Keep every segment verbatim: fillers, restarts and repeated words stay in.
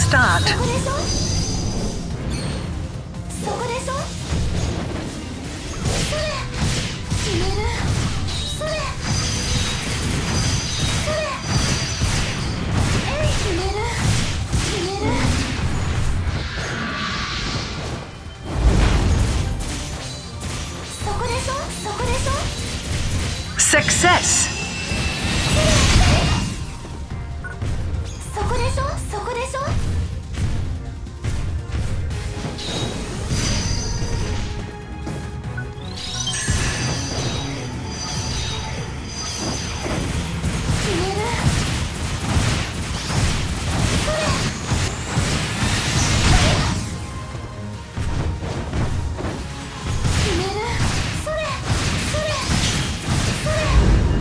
start. そこでしょそこでしょそれ決めるそれそれえい決める決めるそこでしょそこでしょ Success! そこでしょそこでしょ決めるそれ決めるそれそれそれ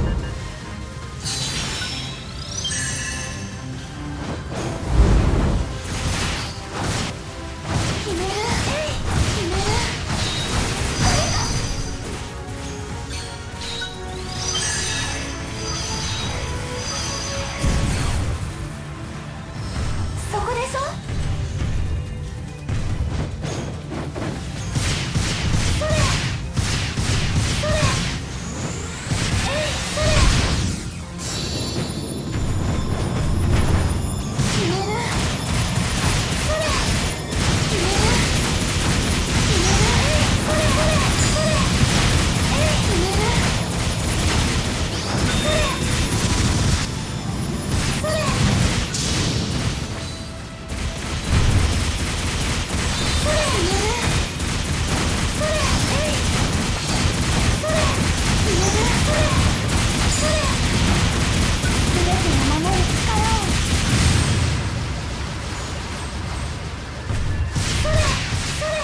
決めるえい決めるそこでしょそれそれえいそれ決めるそれ決める決めるえいそれそれそれえい決めるそれそれそれ決めるそれえいそれ決めるそれそれ全てを守る力をそれそれそれ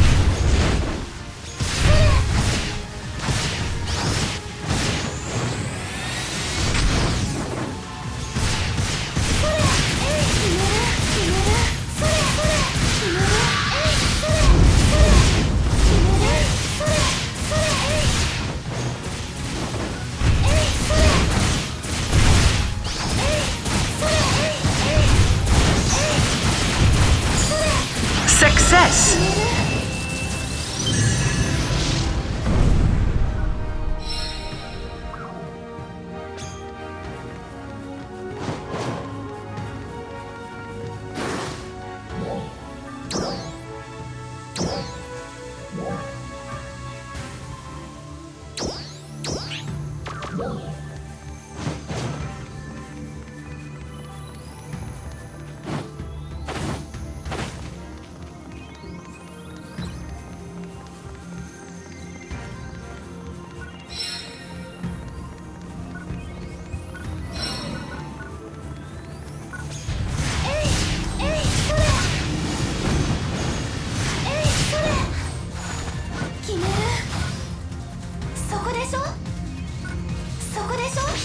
それえい決める決めるそれそれ決めるえいそれそれ決めるそれそれえいえいそれえいそれえいえいえいそれ Success! 決める決めるそこでしょそこでしょ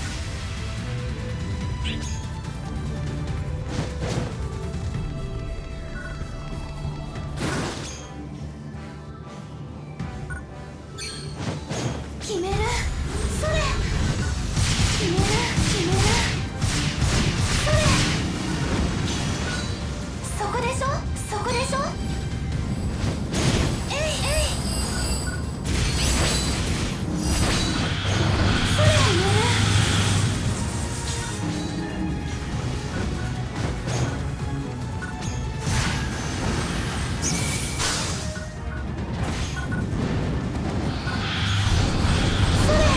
決めるそれ決める決めるそれそこでしょそこでしょえいえいそれ決めるそれ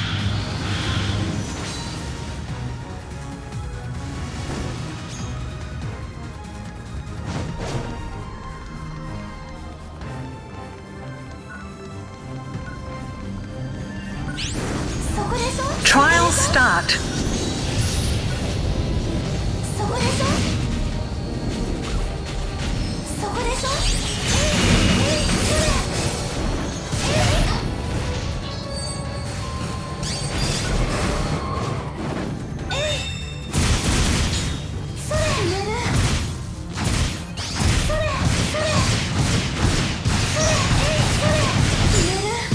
そこでしょ Trial start. そこでしょそこでしょえいえいそれえいえいそれ決めるそれそれそれえいそれ決める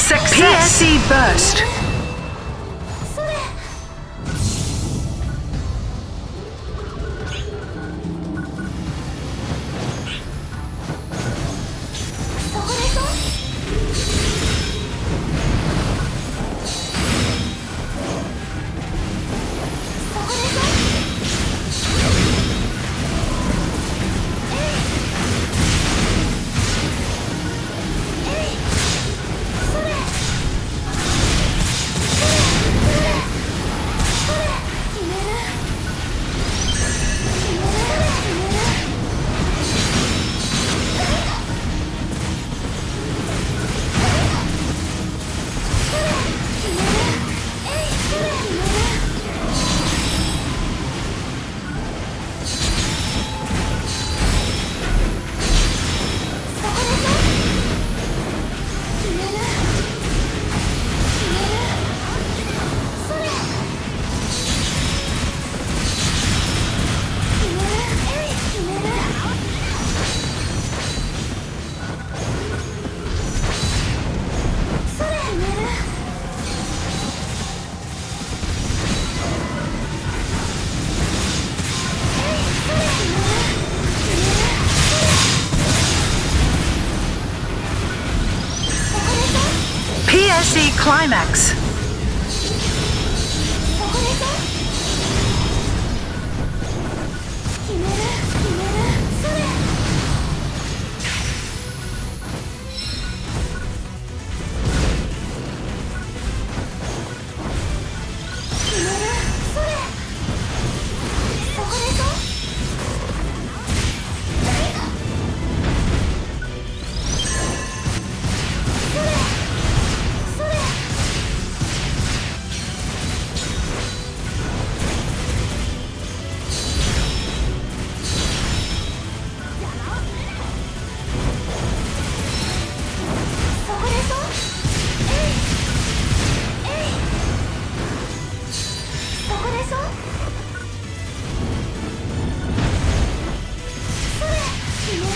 Success. P S E burst. それそこでしょそこでしょ P S E climax. そこでしょ決める決めるそれ決めるそれそこでしょそれそれそこでしょえいえいそこでしょそれ決める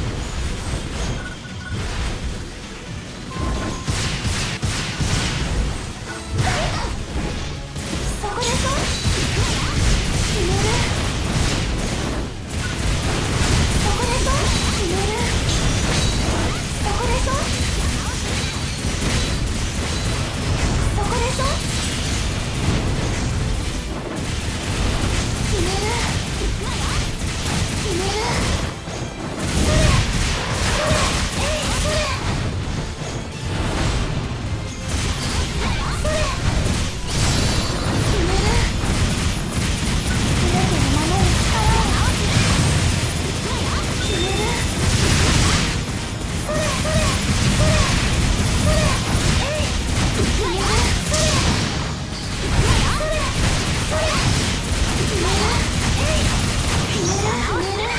そこでしょ決めるそこでしょ決めるそこでしょそこでしょ決める決めるそれそれえいそれそれ決める全てを守る力を決めるそれそれそれそれえい決めるそれそれそれ決めるえい決める決める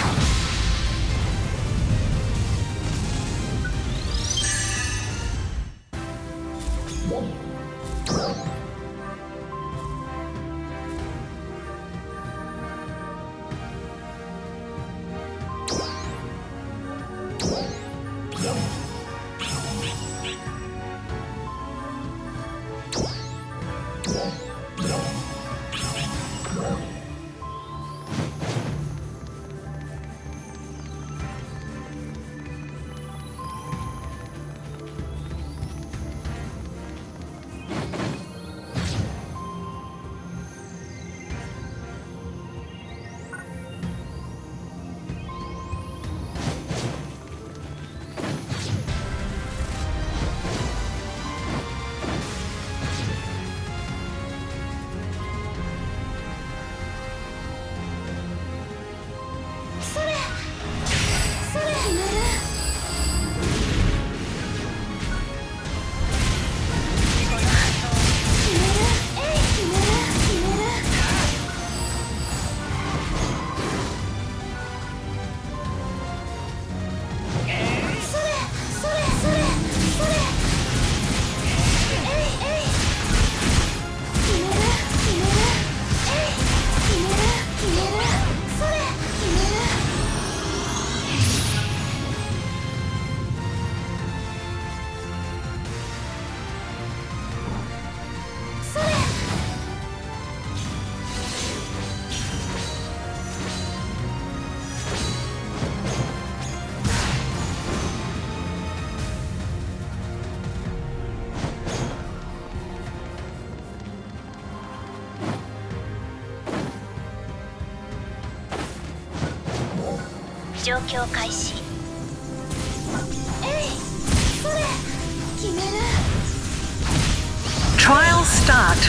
状況開始。えい、それ決める。 Trial start.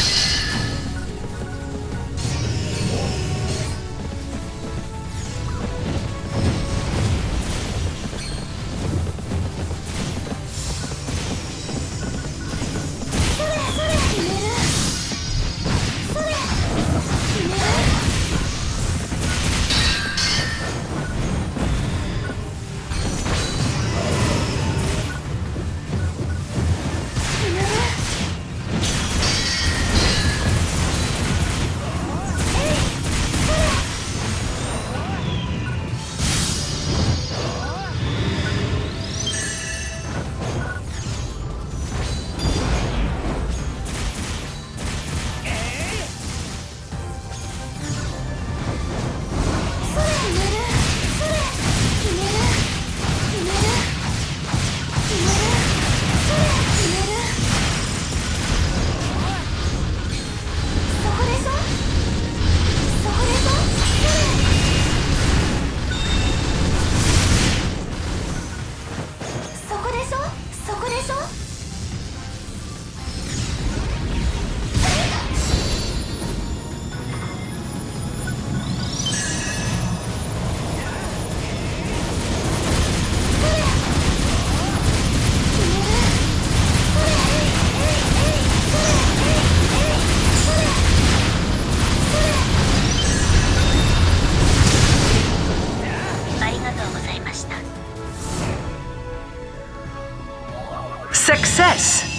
Success!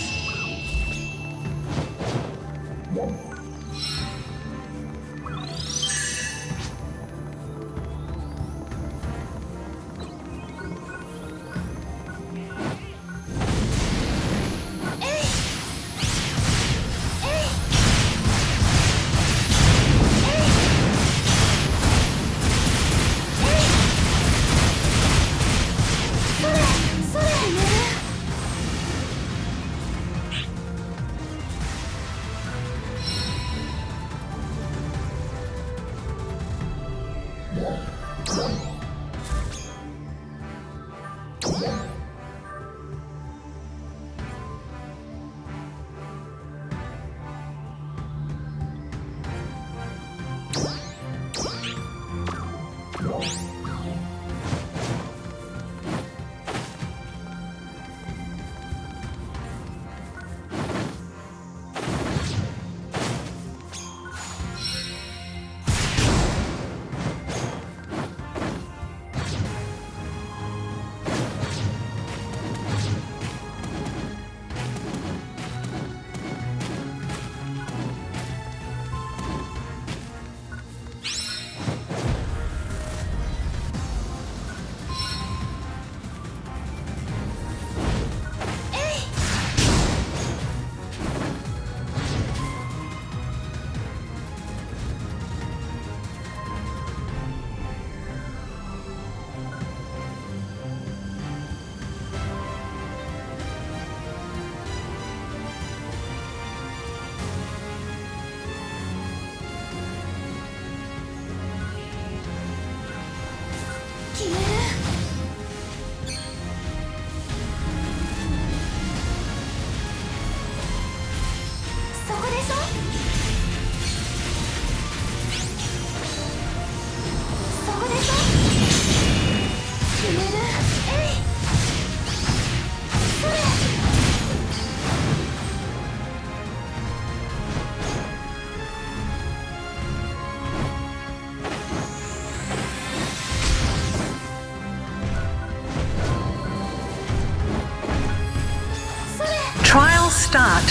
Trial start.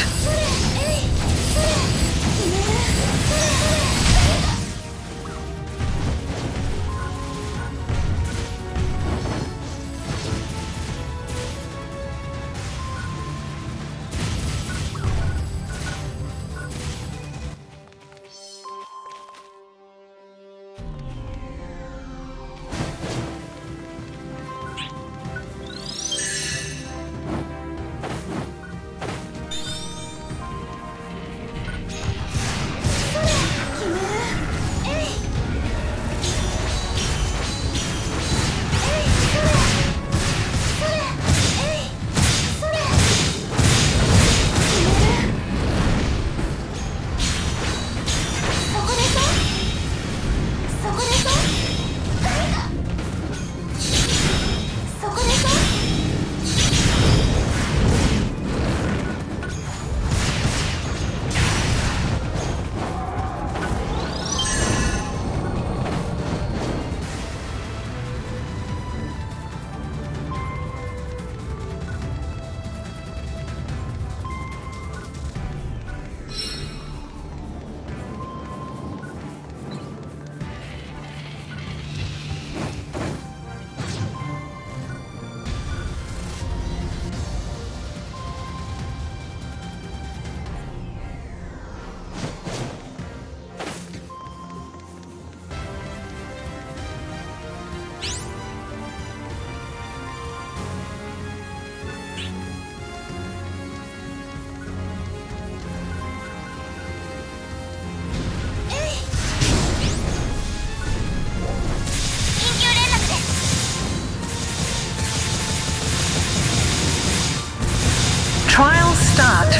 start.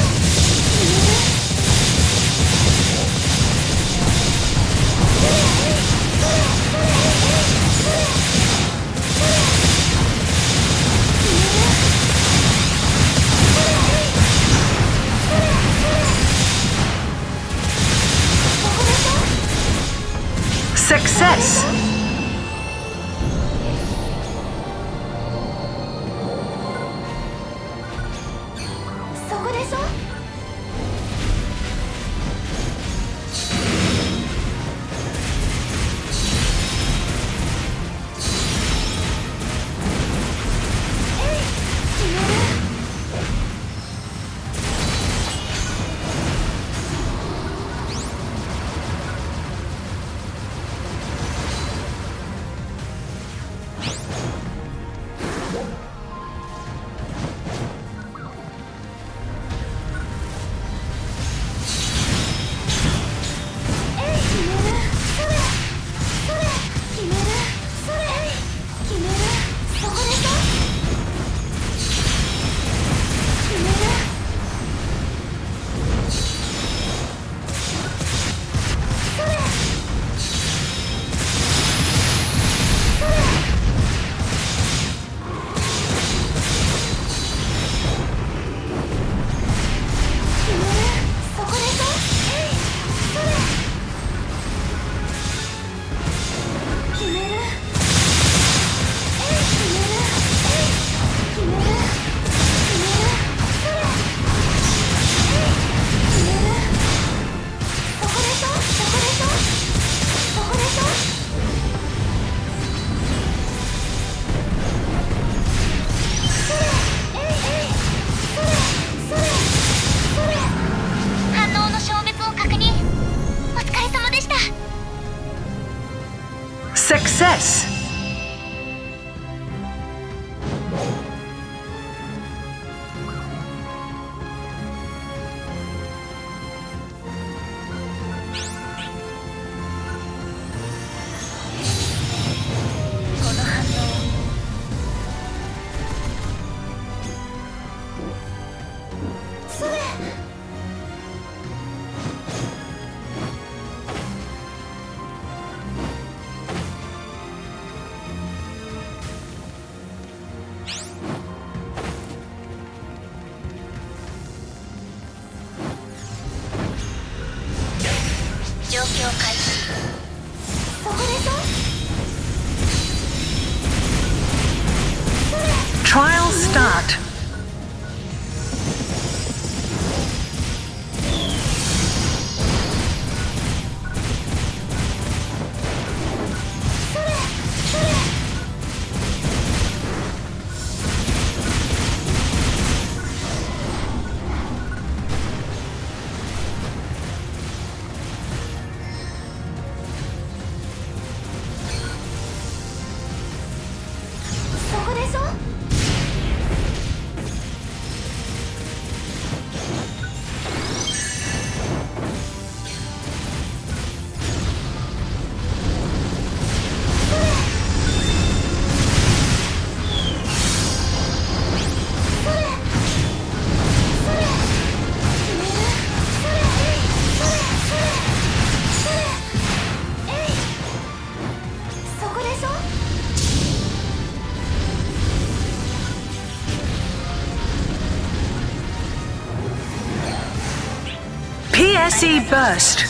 Success! Success! Trial start. P S E burst.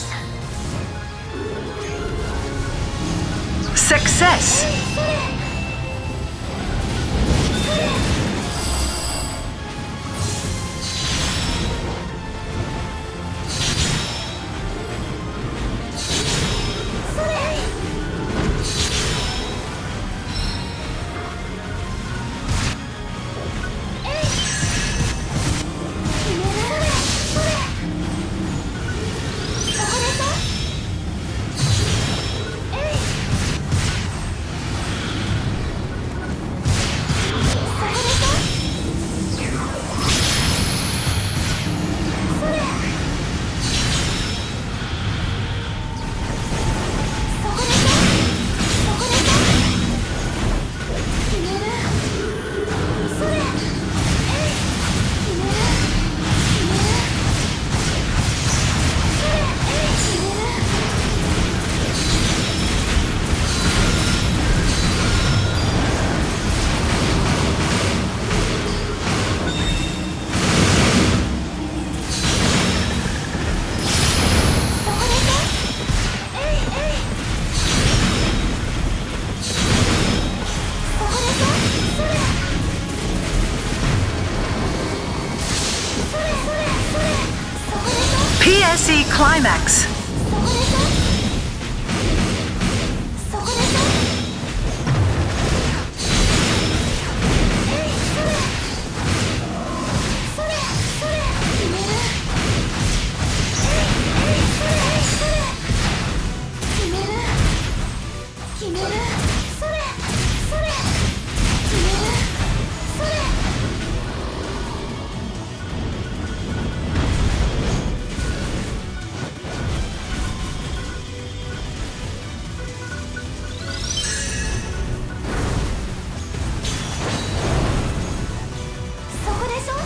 Success. ピーエスイーClimax. そこでしょそこでしょえいそれそれそれ決めるえいえいそれえいそれ決める決めるそれそれ決めるそれそこでしょ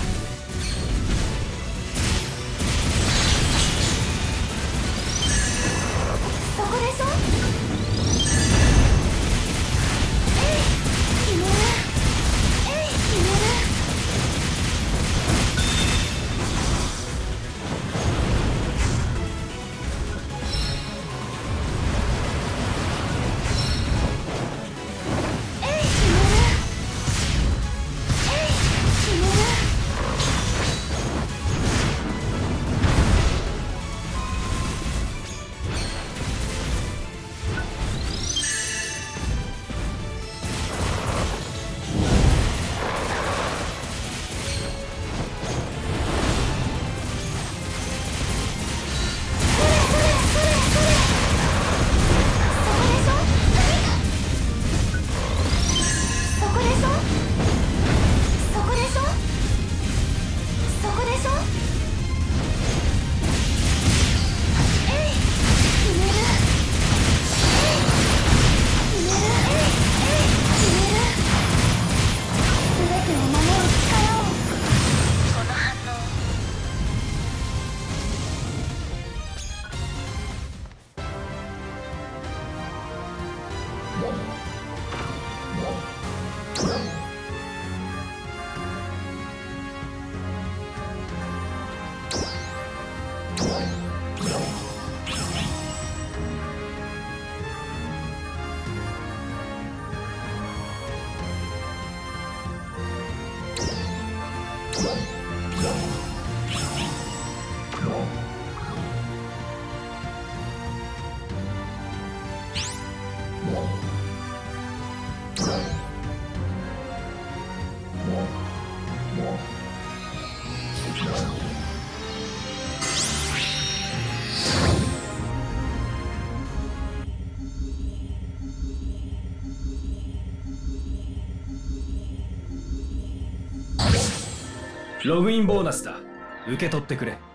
そこでしょえい決めるえい決めるえい決めるえい決めるそこでしょそこでしょそこでしょえい決めるえい決めるえいえい決める全てを守る力をこの反応ログインボーナスだ。受け取ってくれ。